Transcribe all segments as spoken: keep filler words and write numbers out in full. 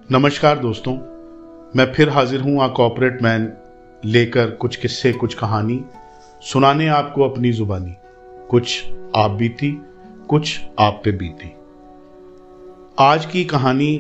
नमस्कार दोस्तों, मैं फिर हाजिर हूँ आ कॉर्पोरेट मैन लेकर कुछ किस्से कुछ कहानी सुनाने आपको अपनी जुबानी। कुछ आप बीती, कुछ आप पे बीती। आज की कहानी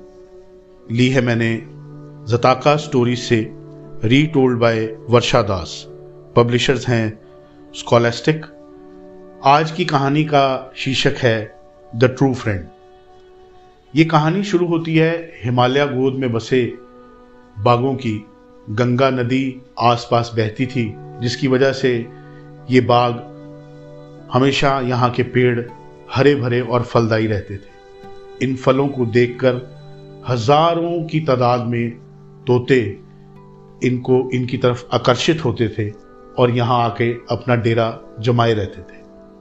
ली है मैंने जताका स्टोरी से, retold by Varsha Das. Publishers हैं स्कॉलास्टिक। आज की कहानी का शीर्षक है द ट्रू फ्रेंड। ये कहानी शुरू होती है हिमालय गोद में बसे बागों की। गंगा नदी आसपास बहती थी, जिसकी वजह से ये बाग हमेशा यहाँ के पेड़ हरे भरे और फलदायी रहते थे। इन फलों को देखकर हजारों की तादाद में तोते इनको इनकी तरफ आकर्षित होते थे और यहाँ आके अपना डेरा जमाए रहते थे।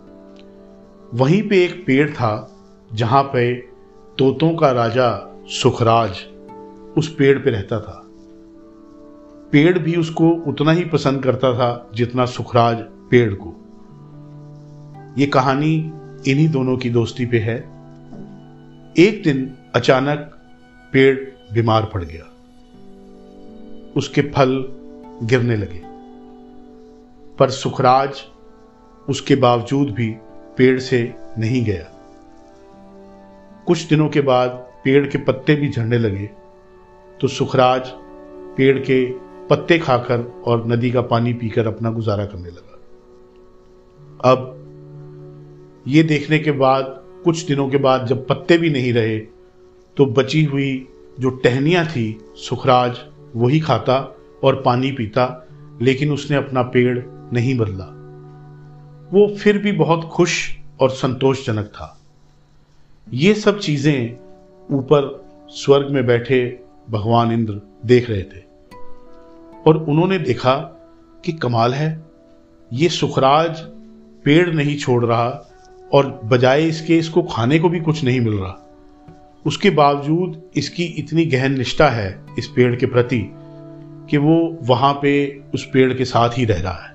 वहीं पे एक पेड़ था जहाँ पे तोतों का राजा सुखराज उस पेड़ पे रहता था। पेड़ भी उसको उतना ही पसंद करता था जितना सुखराज पेड़ को। ये कहानी इन्हीं दोनों की दोस्ती पे है। एक दिन अचानक पेड़ बीमार पड़ गया, उसके फल गिरने लगे, पर सुखराज उसके बावजूद भी पेड़ से नहीं गया। कुछ दिनों के बाद पेड़ के पत्ते भी झड़ने लगे, तो सुखराज पेड़ के पत्ते खाकर और नदी का पानी पीकर अपना गुजारा करने लगा। अब ये देखने के बाद कुछ दिनों के बाद जब पत्ते भी नहीं रहे, तो बची हुई जो टहनियाँ थी सुखराज वही खाता और पानी पीता, लेकिन उसने अपना पेड़ नहीं बदला। वो फिर भी बहुत खुश और संतोषजनक था। ये सब चीजें ऊपर स्वर्ग में बैठे भगवान इंद्र देख रहे थे और उन्होंने देखा कि कमाल है, ये सुखराज पेड़ नहीं छोड़ रहा और बजाय इसके इसको खाने को भी कुछ नहीं मिल रहा। उसके बावजूद इसकी इतनी गहन निष्ठा है इस पेड़ के प्रति कि वो वहां पे उस पेड़ के साथ ही रह रहा है।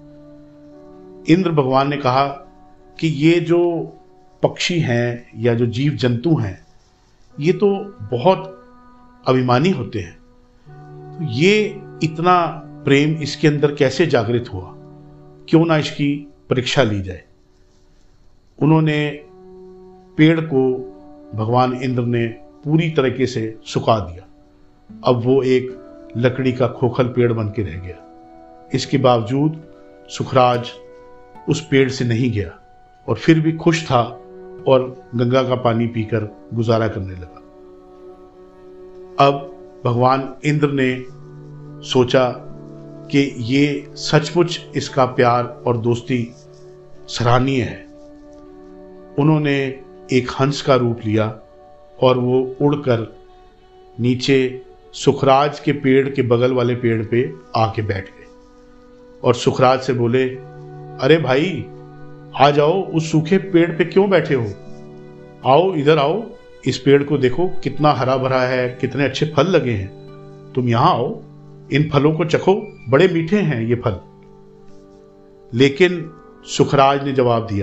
इंद्र भगवान ने कहा कि ये जो पक्षी हैं या जो जीव जंतु हैं, ये तो बहुत अभिमानी होते हैं, तो ये इतना प्रेम इसके अंदर कैसे जागृत हुआ, क्यों ना इसकी परीक्षा ली जाए। उन्होंने पेड़ को भगवान इंद्र ने पूरी तरीके से सुखा दिया। अब वो एक लकड़ी का खोखल पेड़ बन के रह गया। इसके बावजूद सुखराज उस पेड़ से नहीं गया और फिर भी खुश था और गंगा का पानी पीकर गुजारा करने लगा। अब भगवान इंद्र ने सोचा कि ये सचमुच इसका प्यार और दोस्ती सराहनीय है। उन्होंने एक हंस का रूप लिया और वो उड़कर नीचे सुखराज के पेड़ के बगल वाले पेड़ पे आके बैठ गए और सुखराज से बोले, अरे भाई आ जाओ, उस सूखे पेड़ पे क्यों बैठे हो? आओ, इधर आओ, इस पेड़ को देखो कितना हरा भरा है, कितने अच्छे फल लगे हैं। तुम यहां आओ, इन फलों को चखो, बड़े मीठे हैं ये फल। लेकिन सुखराज ने जवाब दिया,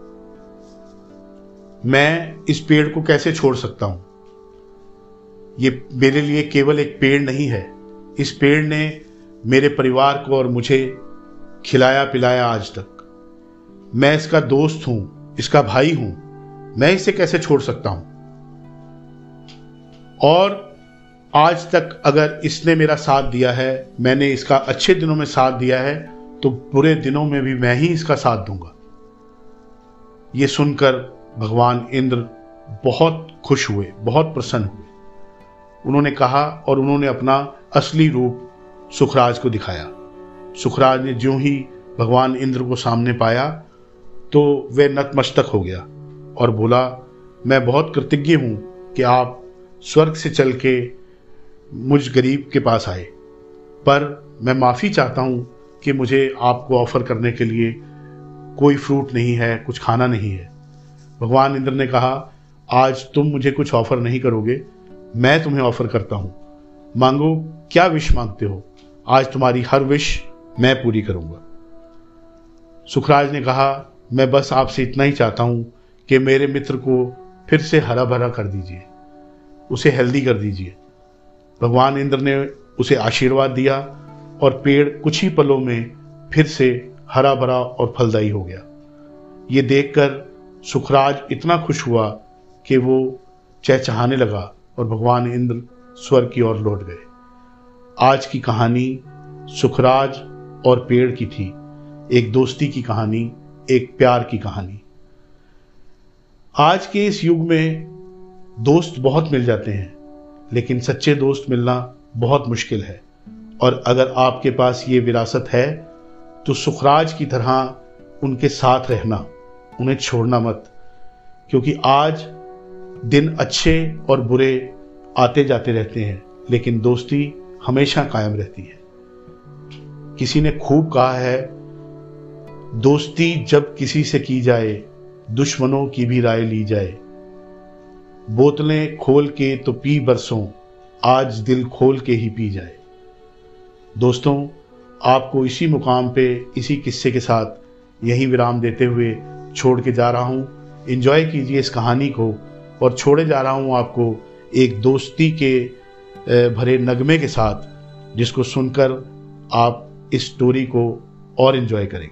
मैं इस पेड़ को कैसे छोड़ सकता हूं? ये मेरे लिए केवल एक पेड़ नहीं है। इस पेड़ ने मेरे परिवार को और मुझे खिलाया पिलाया आज तक। मैं इसका दोस्त हूं, इसका भाई हूं, मैं इसे कैसे छोड़ सकता हूं? और आज तक अगर इसने मेरा साथ दिया है, मैंने इसका अच्छे दिनों में साथ दिया है, तो बुरे दिनों में भी मैं ही इसका साथ दूंगा। ये सुनकर भगवान इंद्र बहुत खुश हुए, बहुत प्रसन्न हुए। उन्होंने कहा और उन्होंने अपना असली रूप सुखराज को दिखाया। सुखराज ने ज्यों ही भगवान इंद्र को सामने पाया तो वह नतमस्तक हो गया और बोला, मैं बहुत कृतज्ञ हूं कि आप स्वर्ग से चल के मुझ गरीब के पास आए, पर मैं माफ़ी चाहता हूं कि मुझे आपको ऑफ़र करने के लिए कोई फ्रूट नहीं है, कुछ खाना नहीं है। भगवान इंद्र ने कहा, आज तुम मुझे कुछ ऑफ़र नहीं करोगे, मैं तुम्हें ऑफ़र करता हूं। मांगो, क्या विश मांगते हो? आज तुम्हारी हर विश मैं पूरी करूंगा। सुखराज ने कहा, मैं बस आपसे इतना ही चाहता हूं कि मेरे मित्र को फिर से हरा भरा कर दीजिए। उसे हेल्दी कर दीजिए। भगवान इंद्र ने उसे आशीर्वाद दिया और पेड़ कुछ ही पलों में फिर से हरा भरा और फलदायी हो गया। ये देखकर सुखराज इतना खुश हुआ कि वो चहचहाने लगा और भगवान इंद्र स्वर्ग की ओर लौट गए। आज की कहानी सुखराज और पेड़ की थी, एक दोस्ती की कहानी, एक प्यार की कहानी। आज के इस युग में दोस्त बहुत मिल जाते हैं, लेकिन सच्चे दोस्त मिलना बहुत मुश्किल है। और अगर आपके पास ये विरासत है तो सुखराज की तरह उनके साथ रहना, उन्हें छोड़ना मत, क्योंकि आज दिन अच्छे और बुरे आते जाते रहते हैं, लेकिन दोस्ती हमेशा कायम रहती है। किसी ने खूब कहा है, दोस्ती जब किसी से की जाए, दुश्मनों की भी राय ली जाए। बोतलें खोल के तो पी बरसों, आज दिल खोल के ही पी जाए। दोस्तों, आपको इसी मुकाम पे इसी किस्से के साथ यहीं विराम देते हुए छोड़ के जा रहा हूँ। एंजॉय कीजिए इस कहानी को और छोड़े जा रहा हूँ आपको एक दोस्ती के भरे नगमे के साथ, जिसको सुनकर आप इस स्टोरी को और एंजॉय करेंगे।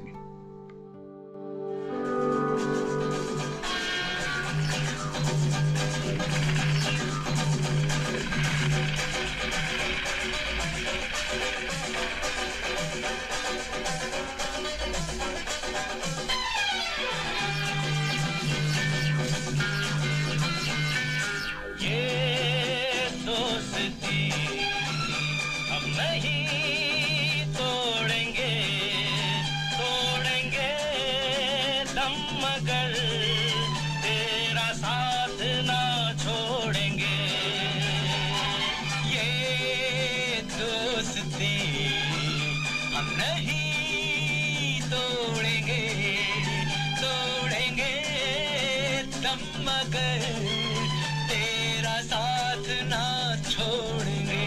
मगर तेरा साथ ना छोड़ेंगे, ये दोस्ती हम नहीं तोड़ेंगे, तोड़ेंगे दम मगर तेरा साथ ना छोड़ेंगे।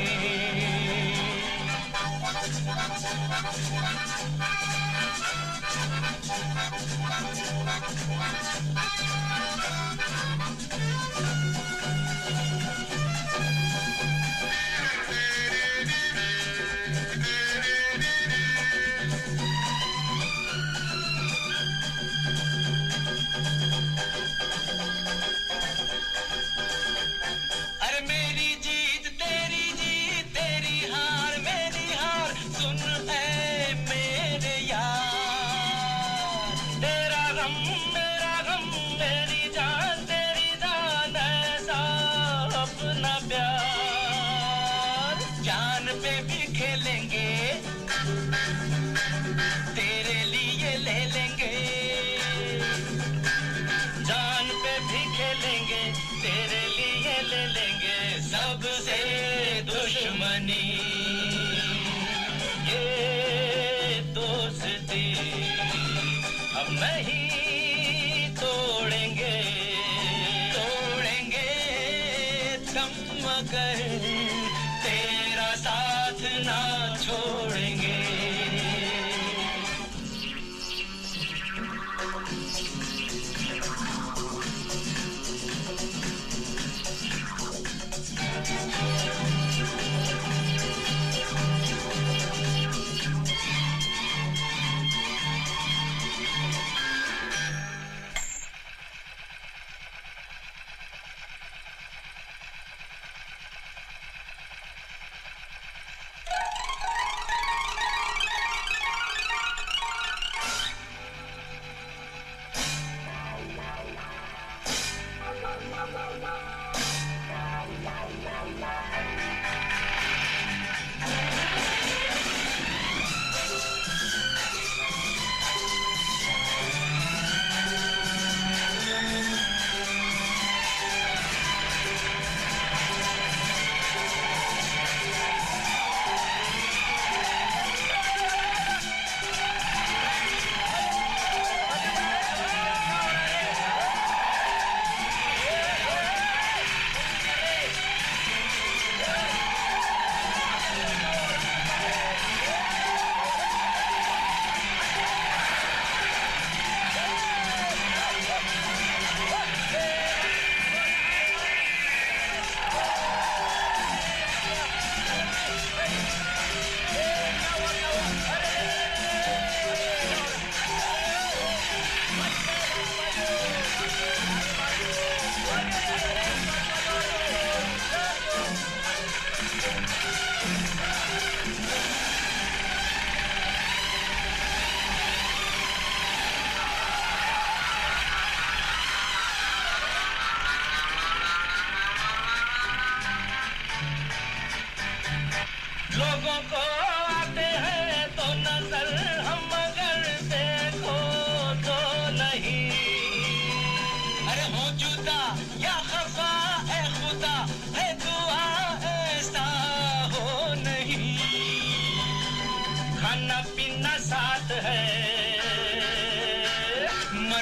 अरे मेरी जीत तेरी जीत, तेरी हार मेरी हार, सुन ऐ मेरे यार, तेरा गम मेरा गम, मेरी जान तेरी जान, ऐसा अपना प्यार। जान पे भी खेलेंगे, तेरे लिए ले लेंगे, जान पे भी खेलेंगे, तेरे लिए ले लेंगे सबसे दुश्मनी। ये दोस्ती हम नहीं तोड़ेंगे, तोड़ेंगे दम मगर तेरा साथ ना छोड़ेंगे।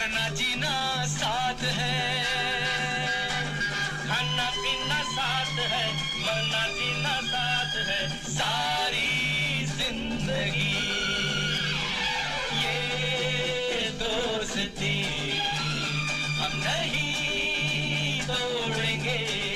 मरना जीना साथ है, खाना पीना साथ है, मरना जीना साथ है, सारी जिंदगी ये दोस्ती हम नहीं तोड़ेंगे।